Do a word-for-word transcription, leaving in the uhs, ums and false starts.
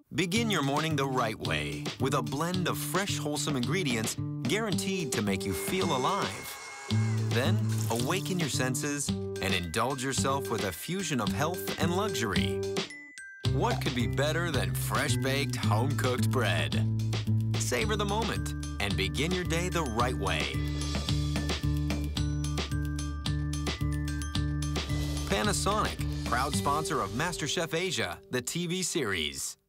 Begin your morning the right way with a blend of fresh, wholesome ingredients guaranteed to make you feel alive. Then, awaken your senses and indulge yourself with a fusion of health and luxury. What could be better than fresh-baked, home-cooked bread? Savor the moment and begin your day the right way. Panasonic, proud sponsor of MasterChef Asia, the T V series.